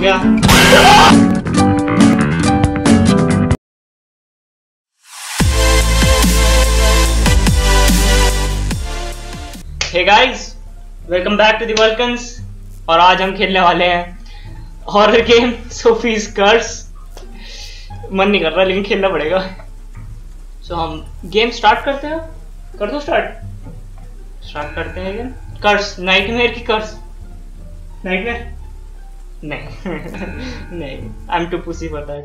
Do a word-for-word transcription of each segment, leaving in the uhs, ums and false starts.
गया। Hey guys, welcome back to the vulcans. और आज हम खेलने वाले हैं हॉरर गेम सोफीज कर्स। मन नहीं कर रहा लेकिन खेलना पड़ेगा। सो so, हम गेम स्टार्ट करते हैं। कर दो स्टार्ट। स्टार्ट करते हैं गेम। कर्स, नाइटमेयर की कर्स। नाइटमेयर नहीं नहीं, I am too pussy for that.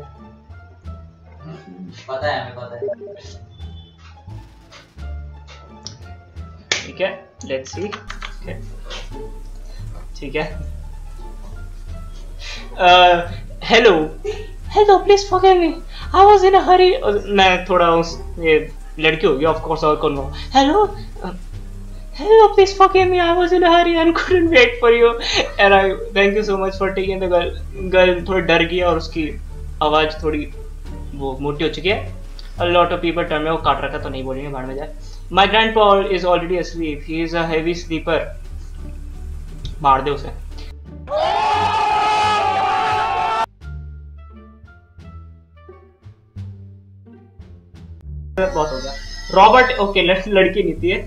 पता है, हमें पता है। ठीक है, लेट्स सी। ठीक है। Hello hello, please forgive me, I was in a hurry. मैं थोड़ा उस ये लड़की होगी ऑफ कोर्स, और कौन हो। Hello hello, please forgive me, I was in a hurry and couldn't wait for you and I thank you so much for taking the girl. Girl थोड़ी डर गई और उसकी आवाज थोड़ी वो मोटी हो चुकी है। A lot of people tell me वो काट रखा तो नहीं बोलेंगे, बाहर में जाए। My grandpa is already asleep. He is a heavy sleeper. मार दे उसे। बहुत हो गया। रॉबर्ट, ओके लड़की नहीं थी।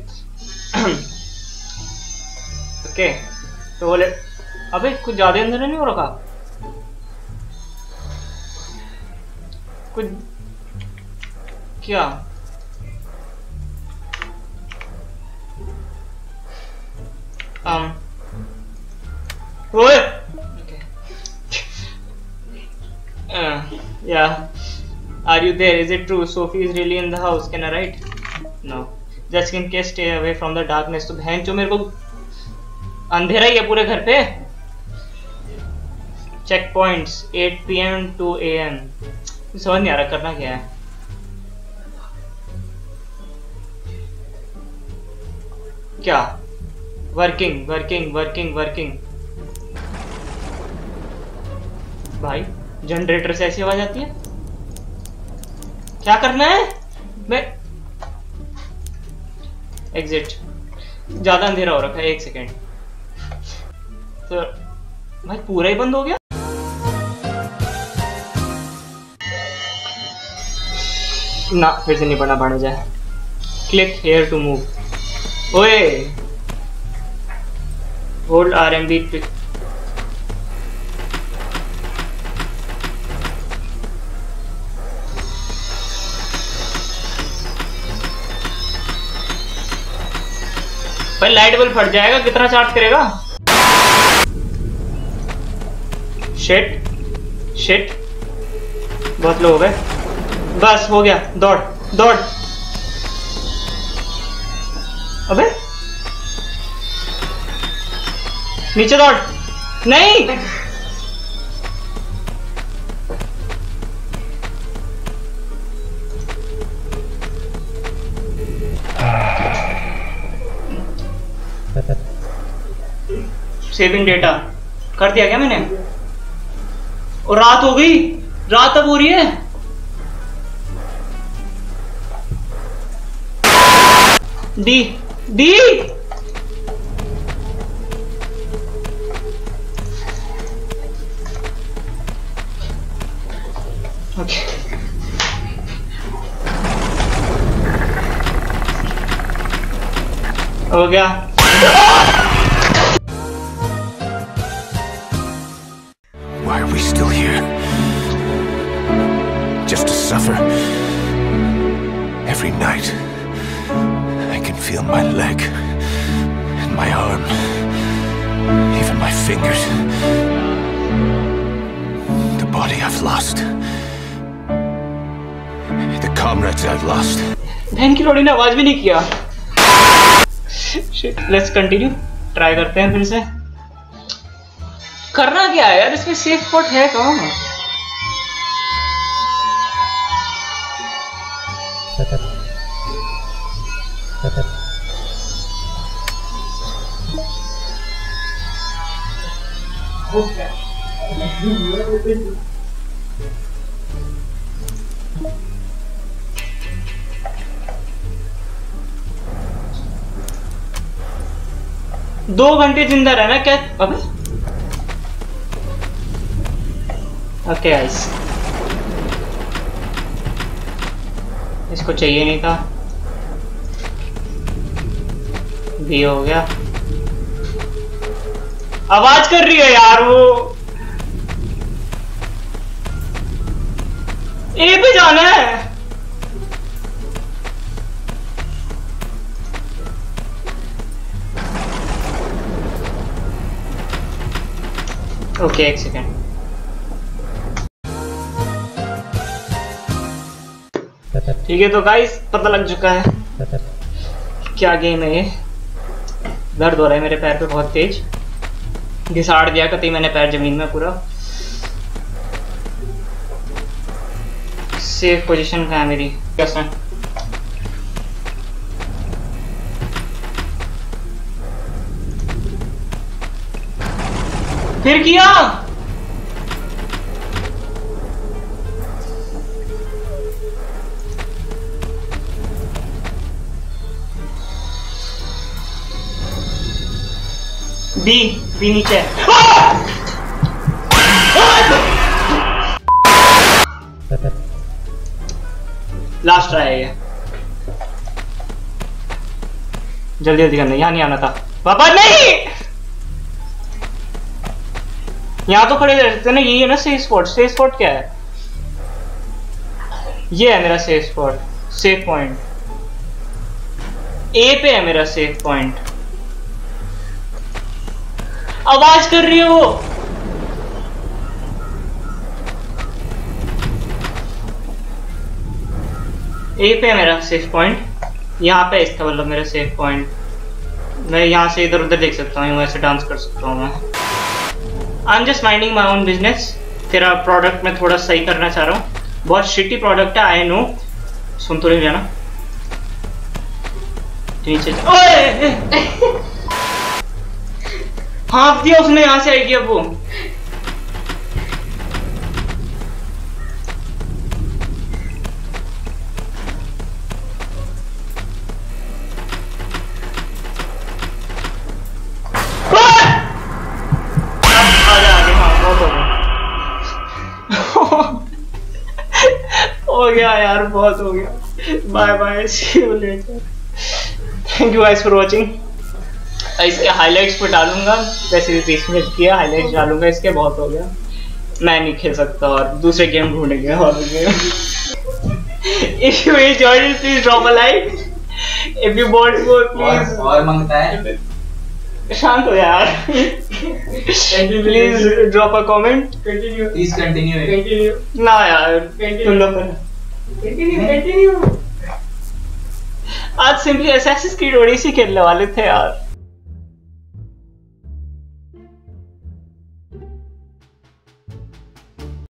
ओके तो बोले अबे कुछ ज्यादा अंदर नहीं हो रखा कुछ क्या। um ओए uh, yeah, are you there? Is it true Sophie is really in the house? Can I write? No, just in case stay away from the darkness। तो बहन जो मेरे को अंधेरा ही है पूरे घर पे। Check points eight P M to A M. समझ नहीं आ रहा करना क्या है। क्या वर्किंग वर्किंग वर्किंग वर्किंग। भाई जनरेटर से ऐसी आवाज आती है। क्या करना है? मैं एग्जिट। ज्यादा अंधेरा हो रखा है, एक सेकेंड। तो भाई पूरा ही बंद हो गया। ना फिर से नहीं पढ़ना पड़ जाए। Click here to move. ओए होल्ड आर एम बी। भाई लाइट बल्ब फट जाएगा, कितना चार्ज करेगा। शिट शिट, बहुत लो हो गए। बस हो गया, दौड़ दौड़। अबे नीचे दौड़। नहीं सेविंग डेटा कर दिया क्या मैंने? और रात हो गई, रात अब हो रही है। डी डी ओके हो गया। Why are we still here? Just to suffer? Every night I can feel my leg and my arm, even my fingers. The body I've lost, the comrades I've lost. बहन की लोड़ी ने आवाज भी नहीं किया। लेट्स कंटिन्यू, ट्राई करते हैं फिर से। करना क्या है यार इसमें? सेफ स्पॉट है कहाँ? दो घंटे जिंदा रहना क्या? अबे ओके गाइस, इसको चाहिए नहीं था, भी हो गया। आवाज कर रही है यार वो, ए पे जाना है। ओके एक सेकेंड, ठीक है। तो गाइस पता लग चुका है क्या गेम है ये। दर्द हो रहा है मेरे पैर पे बहुत तेज, घिसाड़ दिया कतई मैंने पैर जमीन में पूरा। सेफ पोजीशन कहाँ है मेरी, कैसे फिर किया। बी बी नीचे। लास्ट ट्राई है ये, जल्दी जल्दी करना, यहाँ नहीं आना था पापा, नहीं यहाँ तो खड़े रहते ना। यही है ना सेफ स्पॉट। सेफ स्पॉट क्या है, ये है मेरा safe spot, safe point A पे है मेरा सेफ पॉइंट। आवाज कर रही है वो, ए पे है मेरा सेफ पॉइंट, यहाँ पे इसका मतलब मेरा सेफ पॉइंट। मैं यहाँ से इधर उधर देख सकता हूँ, ऐसे डांस कर सकता हूँ मैं। I am just minding my own business. तेरा प्रोडक्ट मैं थोड़ा सही करना चाह रहा हूँ, बहुत शिटी प्रोडक्ट है, आई नो। सुन तो नहीं जाना नीचे। हाँफ दिया उसने, यहाँ से आएगी अब वो। हो गया यार, बहुत हो गया। Bye bye, see you later. Thank you guys for watching. इसके हाइलाइट्स पे डालूंगा, वैसे भी बीस मिनट किया, हाइलाइट्स डालूंगा इसके। बहुत हो गया, मैं नहीं खेल सकता और दूसरे गेम ढूंढेंगे और game. If you enjoyed it please drop a like, if you want more please. और मांगता है, शांत हो यार। Please drop a comment. Continue please continue continue ना यार, तुम लोग कंटिन्यू कंटिन्यू। आज सिंपली असैसिन क्रीड ओडिसी खेलने वाले थे यार।